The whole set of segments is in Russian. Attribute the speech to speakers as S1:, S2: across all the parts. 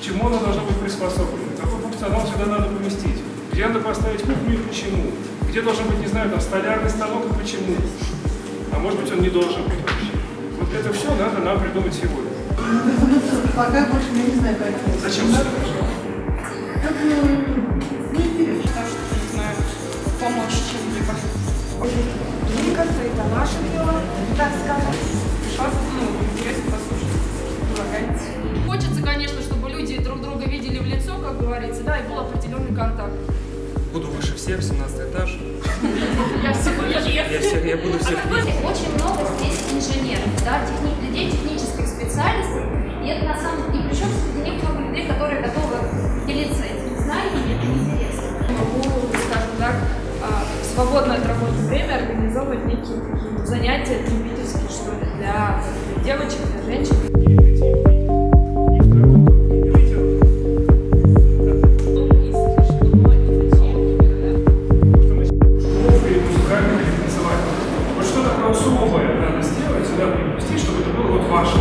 S1: чему она должна быть приспособлена, какой функционал сюда надо поместить, где надо поставить кухню и почему, где должен быть, не знаю, там, столярный станок и почему, а может быть он не должен быть вообще. Вот это все надо нам придумать сегодня.
S2: Пока больше я не знаю, как это.
S1: Зачем все это?
S3: Не знаю, помочь чем-либо.
S2: Мне кажется, это наше дело, так сказать.
S3: Интересно послушать.
S4: Хочется, конечно, чтобы люди друг друга видели в лицо, как говорится, да, и был определенный контакт.
S5: Буду выше всех, 17 этаж.
S4: Я
S5: буду всех видеть.
S6: Очень много здесь инженеров, да, людей технических специалистов, и это на самом деле, и причем среди них много людей, которые готовы делиться этими знаниями, это интересно.
S4: Могу, скажем так, в свободное от работы время организовывать некие такие занятия любительские, что ли, для девочек, для женщин.
S1: Особое надо сделать, сюда привнести, чтобы это было вот ваше.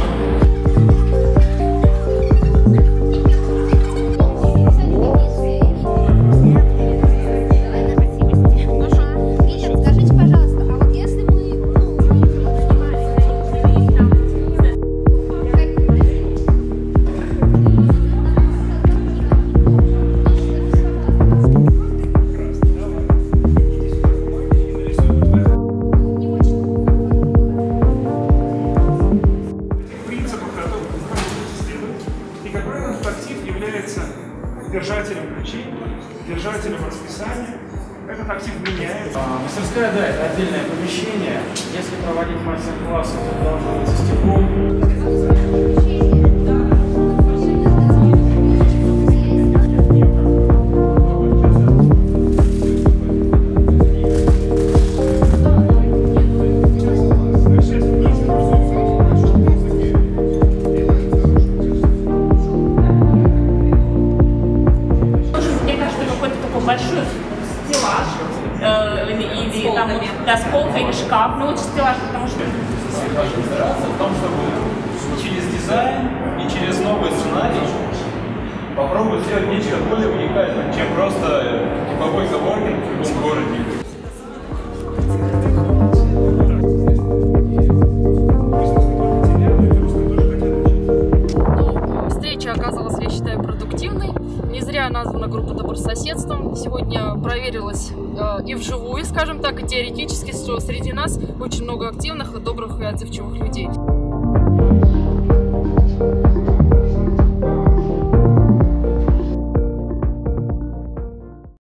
S6: Скажите, пожалуйста, а вот если мы
S1: держателем ключей, держателем расписания. Этот актив меняется.
S7: Мастерская, да, это отдельное помещение. Если проводить мастер-классы, то должно быть со стеклом.
S8: Большой стеллаж, или там да, с полкой или шкаф, но лучше стеллаж, потому что...
S9: Наша инспирация в том, чтобы через дизайн и через новый сценарий попробовать сделать нечто более уникальное, чем просто типовой коворкинг в любом городе.
S4: Встреча оказалась, я считаю, продуктивной. Не зря названа группа добрососедством. Сегодня проверилась и вживую, скажем так, и теоретически, что среди нас очень много активных, и добрых и отзывчивых людей.